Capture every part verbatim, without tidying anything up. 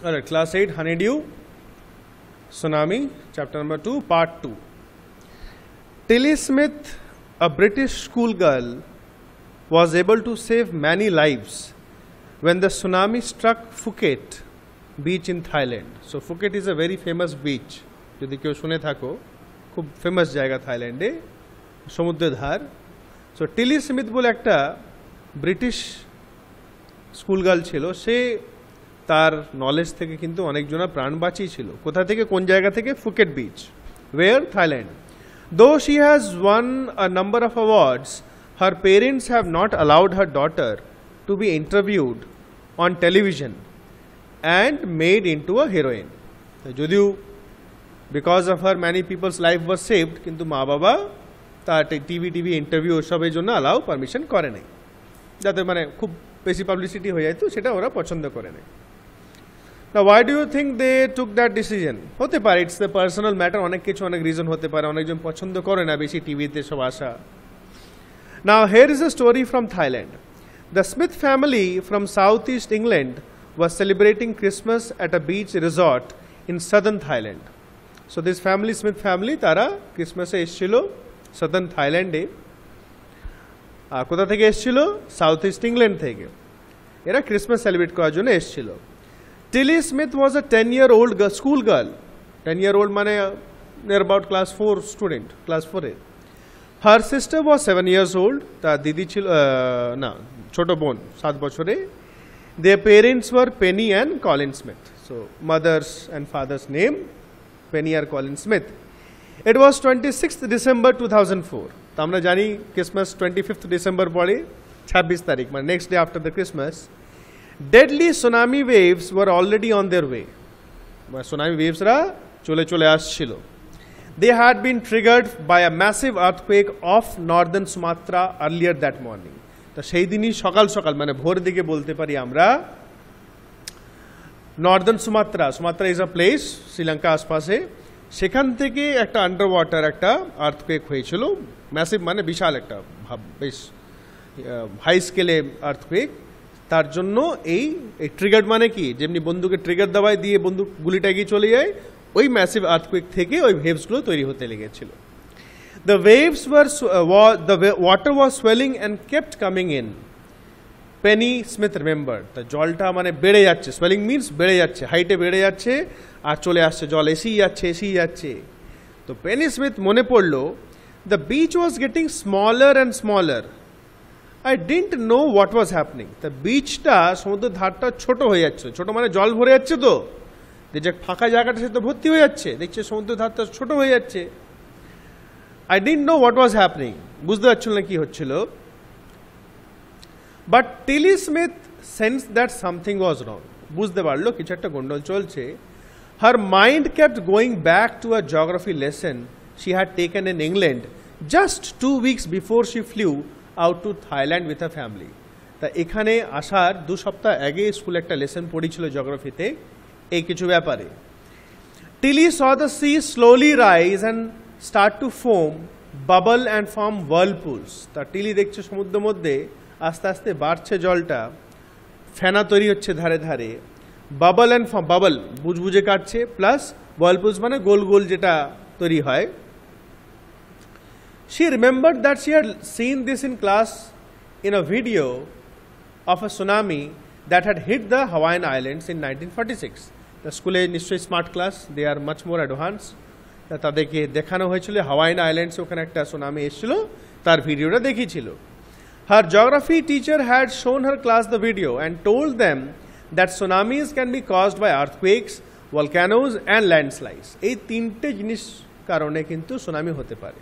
All right, class eight, Honeydew, Tsunami, chapter number two, part two. Tilly Smith, a British schoolgirl, was able to save many lives when the tsunami struck Phuket beach in Thailand. So Phuket is a very famous beach. যদি কেউ শুনে থাকো খুব famous জায়গা থাইল্যান্ডে সমুদ্রের ধার so টিলি Smith বলে একটা ব্রিটিশ স্কুল গার্ল ছিল সে তার নলেজ থেকে কিন্তু অনেকজনা প্রাণ বাঁচিয়েছিল কোথা থেকে কোন জায়গা থেকে Phuket beach where Thailand though she has won a number of awards her parents have not allowed her daughter to be interviewed on television and made into a heroine যদিও because of her many people's life was saved কিন্তু মা বাবা তার TV TV interview ওসবের জন্য allow permission করে নাই যাতে মানে খুব বেশি পাবলিসিটি হয়ে যায় তো সেটা ওরা পছন্দ করে নাই Now why do you think they took that decision? হতে পারে ইটস দ্য পার্সোনাল ম্যাটার অনেক কিছু অনেক রিজন হতে পারে অনেকজন পছন্দ করে না বেশি টিভিতে সব আসা Now here is a story from Thailand. The Smith family from southeast England was celebrating Christmas at a beach resort in southern Thailand. So this family, Smith family, তারা ক্রিসমাসে এসেছিল সাদার্ন থাইল্যান্ডে আর কোথা থেকে এসেছিল সাউথ ইস্ট ইংল্যান্ড থেকে এরা Christmas celebrate করার জন্য এসেছিল Tilly Smith was a ten year old school girl ten year old মানে near about class four student class ফোরে her sister was seven years old তার দিদি ছিল না ছোট বোন সাত বছরে their parents were Penny and Colin Smith so mother's and father's name Penny or Colin Smith. It was twenty-sixth December two thousand four. তো আমরা জানি ক্রিসমাস twenty-fifth December পরে ছাব্বিশ তারিখ মানে next day after the Christmas deadly tsunami waves were already on their way tsunami ওয়েভসরা চলে চলে আসছিল they had been triggered by a massive earthquake of northern Sumatra earlier that morning তো সেই দিনই সকাল সকাল মানে ভোর দিকে বলতে পারি আমরা northern Sumatra Sumatra is a place Sri Lanka আশপাশে সেখান থেকে একটা আন্ডার ওয়াটার একটা আর্থকুয়েক হয়েছিল ম্যাসিভ মানে বিশাল একটা বেশ হাই স্কেলে আর্থকুয়েক তার জন্য এই ট্রিগার মানে কি যেমনি বন্দুকে ট্রিগার দাবায় দিয়ে বন্দুক গুলিটা এগিয়ে চলে যায় ওই ম্যাসিভ আর্থকুয়েক থেকে ওই ওয়েভসগুলো তৈরি হতে লেগেছিল the waves were the water was swelling and kept coming in Penny Smith remember তা জলটা মানে বেড়ে যাচ্ছে সোয়েলিং মিনস বেড়ে যাচ্ছে হাইটে বেড়ে যাচ্ছে আর চলে আসছে জল এসেই যাচ্ছে এসেই যাচ্ছে তো পেনি স্মিথ মনে পড়লো the beach was getting smaller and smaller I didn't know what was happening তা বিচটা সমুদ্রের ধারটা ছোট হয়ে যাচ্ছে ছোট মানে জল ভরে যাচ্ছে তো যে ফাঁকা জায়গাটা সে তো ভর্তি হয়ে যাচ্ছে দেখছে সমুদ্রের ধারটা ছোট হয়ে যাচ্ছে I didn't know what was happening বুঝতে পারছিল না কি হচ্ছিল But Tilly Smith sensed that something was wrong. বুঝতে পারলো কিছু একটা গন্ডগোল চলছে Her mind kept going back to a geography lesson she had taken in England just two weeks before she flew out to Thailand with her family. তা এখানে আসার দু সপ্তাহ আগে স্কুলে একটা লেসন পড়েছিল জিওগ্রাফিতে এই কিছু ব্যাপারে Tilly saw the sea slowly rise and start to foam, bubble and form whirlpools. তা টিলি দেখছে সমুদ্রের মধ্যে আস্তে আস্তে বাড়ছে জলটা ফেনা তৈরি হচ্ছে ধারে ধারে বাবল অ্যান্ড বাবল বুজবুজে কাটছে প্লাস ওয়ার্লপুলস মানে গোল গোল যেটা তৈরি হয় she remembered that she had seen this in class in a video of a tsunami that had hit the Hawaiian islands in nineteen forty six the স্কুলে নিশ্চয়ই smart class they are much more advance তাদেরকে দেখানো হয়েছিল Hawaiian আইল্যান্ডসে ওখানে একটা tsunami এসেছিল তার ভিডিওটা দেখিয়েছিল Her geography teacher had shown her class the video and told them that tsunamis can be caused by earthquakes, volcanoes and landslides. এই তিনটে জিনিস কারণে কিন্তু সুনামি হতে পারে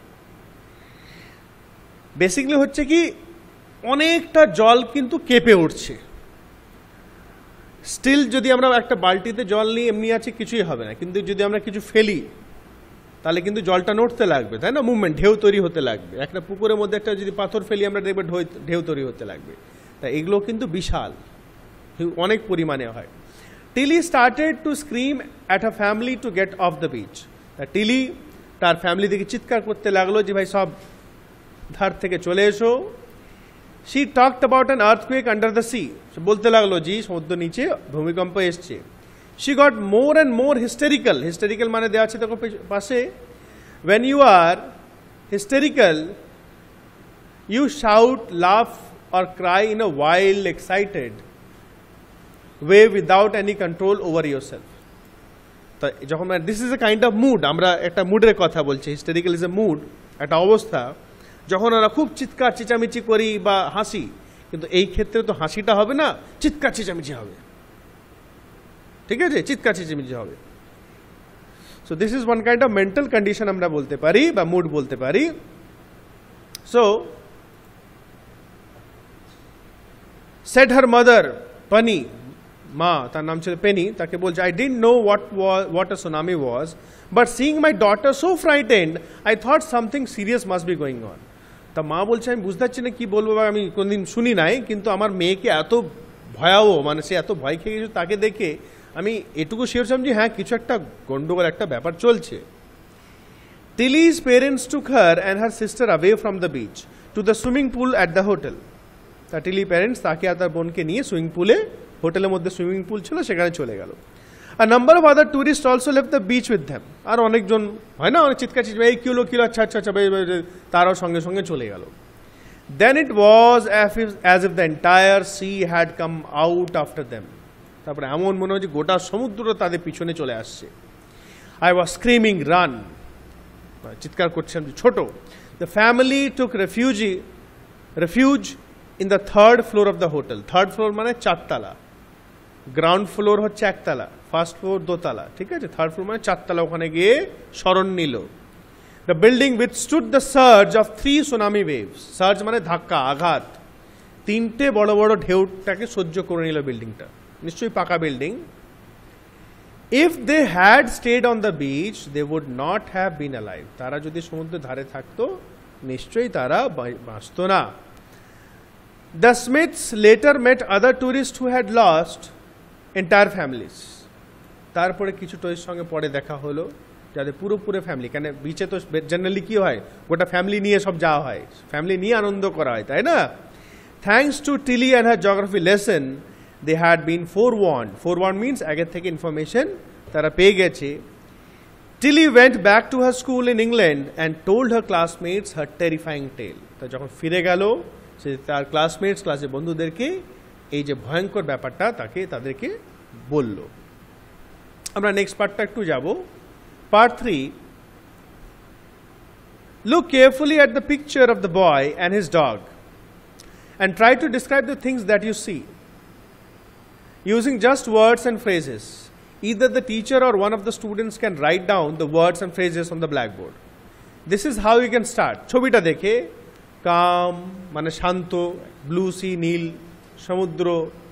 বেসিক্যালি হচ্ছে কি অনেকটা জল কিন্তু কেঁপে উঠছে স্টিল যদি আমরা একটা বালতিতে জল নিয়ে এমনি আছে কিছুই হবে না কিন্তু যদি আমরা কিছু ফেলি তাহলে কিন্তু জলটা নড়তে লাগবে তাই না মুভমেন্ট ঢেউ তৈরি হতে লাগবে একটা পুকুরের মধ্যে একটা যদি পাথর ফেলি আমরা দেখবে ঢেউ তৈরি হতে লাগবে তাই এগুলো কিন্তু বিশাল অনেক পরিমাণে হয় Tilly started to scream at a family to get off the beach Tilly তার ফ্যামিলি থেকে চিৎকার করতে লাগলো যে ভাই সব ধার থেকে চলে এসো she talked about an earthquake under the sea বলতে লাগলো জি সমুদ্র নিচে ভূমিকম্প এসছে She got more and more hysterical. Hysterical মানে দেওয়া আছে দেখো পাশে. When you are hysterical, you shout, laugh or cry in a wild, excited way without any control over yourself. তো যখন this is a kind of mood, আমরা একটা মুডের কথা বলছি. Hysterical is a mood, একটা অবস্থা যখন আমরা খুব চিৎকার চেঁচামেচি করি বা হাসি, কিন্তু এই ক্ষেত্রে তো হাসিটা হবে না, চিৎকার চেঁচামেচি হবে. ঠিক আছে, চিৎকার চেঁচামেচি হবে. So this is one kind of mental condition আমরা বলতে পারি বা মুড বলতে পারি. So said her mother, Penny, মা তার নাম ছিল পেনি, তাকে বলছে, I didn't know what was what a tsunami was, but seeing my daughter so frightened, I thought something serious must be going on. তা মা বলছে, আমি বুঝতে পারছি না কি বলবো, আমি কোনদিন শুনি নাই, কিন্তু আমার মেয়েকে এত ভয়াবহ, মানে সে এত ভয় খেয়ে গেছে, তাকে দেখে আমি এটুকু শিওর ছিলাম যে হ্যাঁ কিছু একটা গন্ডগোল একটা ব্যাপার চলছে. Tilly's parents took her and her sister away from the beach to the swimming pool at the hotel. তা টিলি প্যারেন্টস তাকে আর তার বোনকে নিয়ে সুইমিং পুলে, হোটেলের মধ্যে সুইমিং পুল ছিল সেখানে চলে গেল. A number of other tourists also left the beach with them. আর অনেকজন হয় না, অনেক চিৎকার চিৎকার, এই কিলো কিলো আচ্ছা আচ্ছা আচ্ছা, তারাও সঙ্গে সঙ্গে চলে গেল. Then it was as if as if the entire sea had come out after them. তারপরে এমন মনে হয় যে গোটা সমুদ্র তাদের পিছনে চলে আসছে. I was screaming, run, চিৎকার করছিলাম ছোট. The family took refuge refuge in the third floor of the hotel. Third floor মানে চারতলা, গ্রাউন্ড ফ্লোর হচ্ছে একতলা, ফার্স্ট ফ্লোর দোতলা, ঠিক আছে, থার্ড ফ্লোর মানে চারতলা, ওখানে গিয়ে শরণ নিল. The building withstood the surge of three tsunami waves. Surge মানে ধাক্কা, আঘাত, তিনটে বড় বড় ঢেউটাকে সহ্য করে নিল বিল্ডিংটা, নিশ্চয়ই পাকা building. If they had stayed on the beach, they would not have been alive. তারা যদি সমুদ্রের ধারে থাকতো নিশ্চয়ই তারা বাঁচতো না. The Smiths later met other tourists who had lost entire families. তারপরে কিছু টুরিস্ট সঙ্গে পরে দেখা হলো যাদের পুরো পুরো ফ্যামিলি, কেন বিচে তো জেনারেলি কি হয়, গোটা ফ্যামিলি নিয়ে সব যাওয়া হয়, ফ্যামিলি নিয়ে আনন্দ করা হয়, তাই না? Thanks to Tilly and her geography lesson, they had been forewarned. Forewarned means আগের থেকে ইনফরমেশন তারা পেয়ে গেছে. Tilly went back to her school in England and told her classmates her terrifying tale. তো যখন ফিরে গেল সে তার ক্লাসমেটস, ক্লাসের বন্ধুদেরকে এই যে ভয়ঙ্কর ব্যাপারটা তাকে তাদেরকে বলল. আমরা নেক্সট পার্টটা একটু যাব, part three. Look carefully at the picture of the boy and his dog and try to describe the things that you see using just words and phrases. Either the teacher or one of the students can write down the words and phrases on the blackboard. This is how you can start. ছবিটা দেখে কাম মানে শান্ত, blue sea নীল সমুদ্র,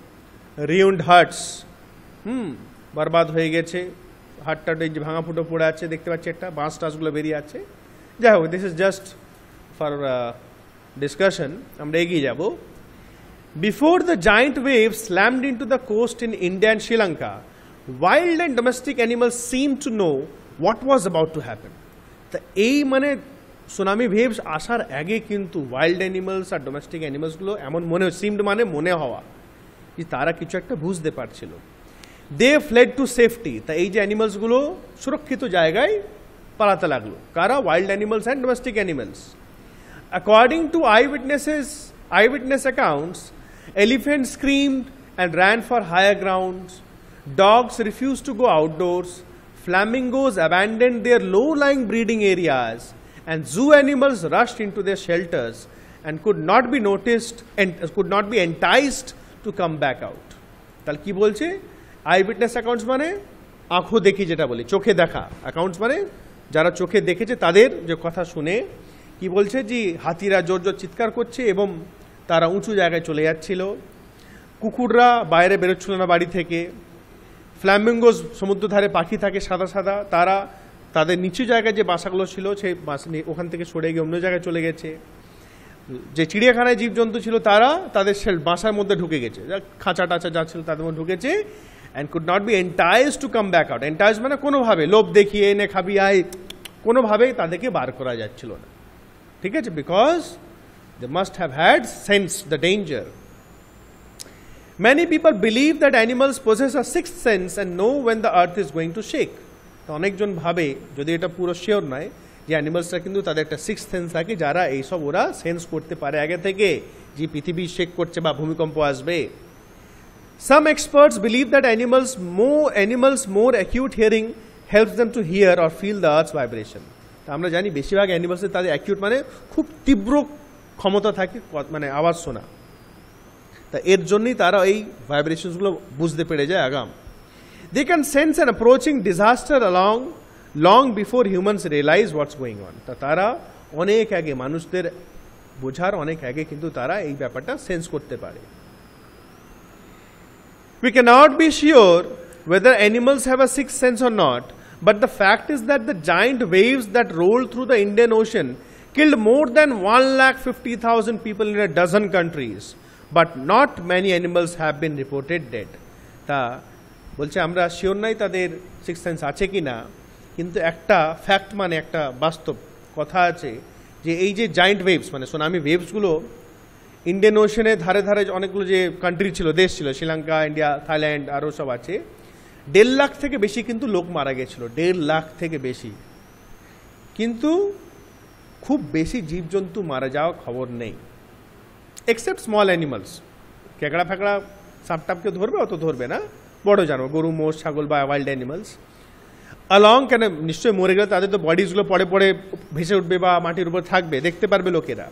রিউন্ড hertz, হুম বরবাদ হয়ে গেছে, হাটটা যে ভাঙা ফুটো পড়ে আছে দেখতে পাচ্ছি, একটা বাঁশ টাসগুলো বেরিয়ে আছে. যাই হোক, this is just for discussion. আমরা এগিয়ে যাব. Before the giant waves slammed into the coast in India and Sri Lanka, wild and domestic animals seemed to know what was about to happen. তা এই মানে সুনামি ওয়েভস আসার আগে কিন্তু wild animals আর ডোমেস্টিক অ্যানিমালসগুলো এমন মনে সিমড মানে মনে হওয়া যে তারা কিছু একটা বুঝতে পারছিল. They fled to safety. তা এই যে অ্যানিমালসগুলো সুরক্ষিত জায়গায় পালাতে লাগলো. কারা? Wild animals and domestic animals. According to eye witnesses eye witness accounts, elephants screamed and ran for higher grounds, dogs refused to go outdoors, flamingos abandoned their low-lying breeding areas, and zoo animals rushed into their shelters and could not be noticed and could not be enticed to come back out. তাহলে কি বলছে? I witness accounts মানে আঁখো দেখি, যেটা বলি চোখে দেখা, accounts মানে যারা চোখে দেখেছে তাদের যে কথা শুনে কি বলছে, যে হাতিরা জোর জোর চিৎকার করছে এবং তারা উঁচু জায়গায় চলে যাচ্ছিল, কুকুররা বাইরে বেরোচ্ছিল না বাড়ি থেকে, ফ্ল্যামিঙ্গোস সমুদ্র ধারে পাখি থাকে সাদা সাদা, তারা তাদের নিচু জায়গায় যে বাসাগুলো ছিল সেই ওখান থেকে সরে গিয়ে অন্য জায়গায় চলে গেছে, যে চিড়িয়াখানায় জীবজন্তু ছিল তারা তাদের বাসার মধ্যে ঢুকে গেছে, খাঁচা টাচা যা ছিল তাদের মধ্যে ঢুকেছে, and could not be entice to come back out. Entice মানে কোনোভাবে লোভ দেখিয়ে এনে খাবি আয়, কোনোভাবেই তাদেরকে বার করা যাচ্ছিল না, ঠিক আছে, because they must have had sensed the danger. Many people believe that animals possess a sixth sense and know when the earth is going to shake. অনেকজন ভাবে, যদি এটা পুরো শিওর নয়, যে অ্যানিমালসরা কিন্তু তাদের একটা সিক্স সেন্স থাকে, যারা এইসব ওরা সেন্স করতে পারে আগে থেকে যে পৃথিবী শেক করছে বা ভূমিকম্প আসবে। Some experts believe that animals more animals more acute hearing helps them to hear or feel the earth's vibration. তা আমরা জানি বেশিরভাগ অ্যানিমালসের তাদের অ্যাকিউট মানে খুব তীব্র ক্ষমতা থাকে মানে আওয়াজ শোনা, তা এর জন্যই তারা এই ভাইব্রেশনসগুলো বুঝতে পেরে যায় আগাম। They can sense an approaching disaster along long before humans realize what's going on. তা তারা অনেক আগে, মানুষদের বোঝার অনেক আগে কিন্তু তারা এই ব্যাপারটা সেন্স করতে পারে। We cannot be sure whether animals have a sixth sense or not, but the fact is that the giant waves that rolled through the Indian Ocean killed more than one lakh fifty thousand people in a dozen countries, but not many animals have been reported dead. তা বলছে আমরা sure নাই তাদের six sense আছে কি না, কিন্তু একটা ফ্যাক্ট মানে একটা বাস্তব কথা আছে যে এই যে জায়েন্ট ওয়েভস মানে সুনামি ওয়েভসগুলো ইন্ডিয়ান ওশনে ধারে ধারে অনেকগুলো যে কান্ট্রি ছিল, দেশ ছিল, শ্রীলঙ্কা, ইন্ডিয়া, থাইল্যান্ড আরও সব আছে, দেড় লাখ থেকে বেশি কিন্তু লোক মারা গেছিল, দেড় লাখ থেকে বেশি, কিন্তু খুব বেশি জীবজন্তু মারা যাওয়া খবর নেই, এক্সেপ্ট স্মল অ্যানিমালস। কেকড়া ফেকড়া সাপ টাপকে ধরবে, অত ধরবে না, বড় জানোয়ার গরু, মোষ, ছাগল বা ওয়াইল্ড অ্যানিমালস। অলং কেন নিশ্চয়ই মরে গেলে তাদের তো বডিজগুলো পরে পরে ভেসে উঠবে বা মাটির উপর থাকবে, দেখতে পারবে লোকেরা।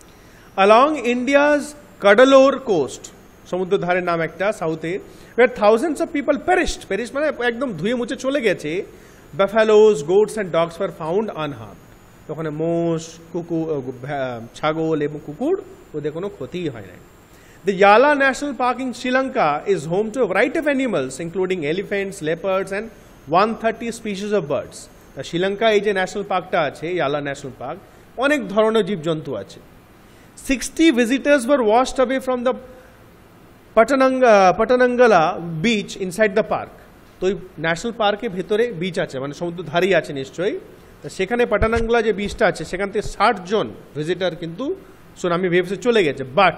অলং ইন্ডিয়াজ কাডালোর কোস্ট, সমুদ্র ধারের নাম একটা সাউথে, were thousands of people perished, perish মানে একদম ধুয়ে মুছে চলে গেছে, buffaloes, goats and dogs were found unharmed. ওখানে মোষ, কুকুর, ছাগল এবং কুকুর, ওদের কোনো ক্ষতিই হয় না। The Yala National Park in Sri Lanka is home to a variety of animals, including elephants, leopards, and one hundred thirty species of birds. The Sri Lanka এই যে ন্যাশনাল পার্কটা আছে, ইয়ালা ন্যাশনাল পার্ক, অনেক ধরনের জীবজন্তু আছে। sixty visitors were washed away from the Patananga, Patanangala beach inside the park. তো ওই ন্যাশনাল পার্কের ভেতরে বিচ আছে, মানে সমুদ্র ধারেই আছে নিশ্চয়ই, তো সেখানে পাটানাঙ্গলা যে বিচটা আছে সেখান থেকে ষাট জন ভিজিটার কিন্তু সুনামি ওয়েভসে চলে গেছে, but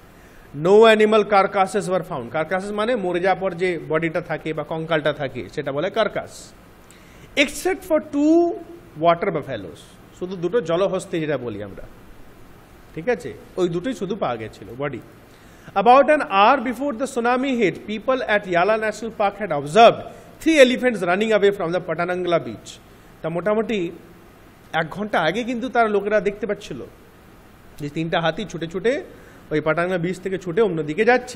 no animal carcasses were found. Carcasses মানে মরে যাওয়ার পর যে বডিটা থাকে বা কঙ্কালটা থাকে সেটা বলে carcass, except for two water buffaloes, শুধু দুটো জলহস্তি যেটা বলি আমরা, ঠিক আছে, ওই দুটোই শুধু পাওয়া গেছিল body. About an hour before the tsunami hit, people at Yala National Park had observed three elephants running away from the Patanangala beach. তা মোটামুটি এক ঘন্টা আগে কিন্তু তার লোকেরা দেখতে পাচ্ছিল যে তিনটা হাতি ছুটে ছুটে ওই পাটাঙ্গা বিচ থেকে ছুটে অন্যদিকে যাচ্ছে।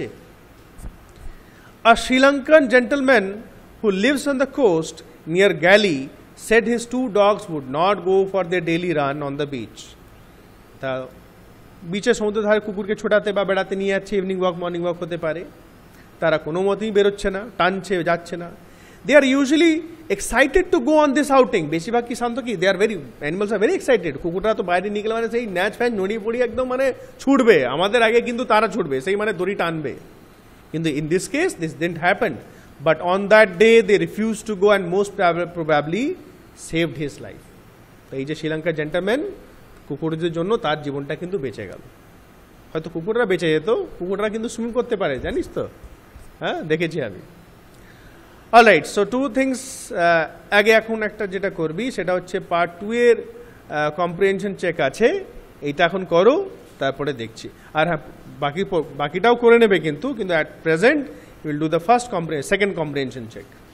A Sri Lankan gentleman who lives on the coast near Gali said his two dogs would not go for their daily run on the beach. তা বিচে সমুদ্র ধারে কুকুরকে ছোটাতে বা বেড়াতে নিয়ে যাচ্ছে, ইভিনিং ওয়াক, মর্নিং ওয়াক হতে পারে, তারা কোনো মতেই বেরোচ্ছে না, টানছে, যাচ্ছে না। They are usually excited to go on this outing. বেশিরভাগ কি শান্ত কি, they are very, animals are very excited. কুকুররা তো বাইরে নিয়ে গেলে মানে সেই ন্যাচ ফ্যাচ নড়িয়ে পড়িয়ে একদম মানে ছুটবে, আমাদের আগে কিন্তু তারা ছুটবে, সেই মানে দড়ি টানবে। কিন্তু in this case this didn't happen, but on that day they refused to go and most probably saved his life. তো এই যে শ্রীলঙ্কার জেন্টলম্যান, কুকুরদের জন্য তার জীবনটা কিন্তু বেঁচে গেল। হয়তো কুকুররা বেঁচে যেত, কুকুররা কিন্তু সুইমিং করতে পারে, জানিস তো, হ্যাঁ দেখেছি আমি। অলরাইট, সো টু থিংস, আগে এখন একটা যেটা করবি সেটা হচ্ছে পার্ট টু এর কম্প্রিহেনশন চেক আছে, এইটা এখন করো, তারপরে দেখছি। আর হ্যাঁ, বাকি বাকিটাও করে নেবে কিন্তু কিন্তু at present will do the first comprehension, second comprehension check.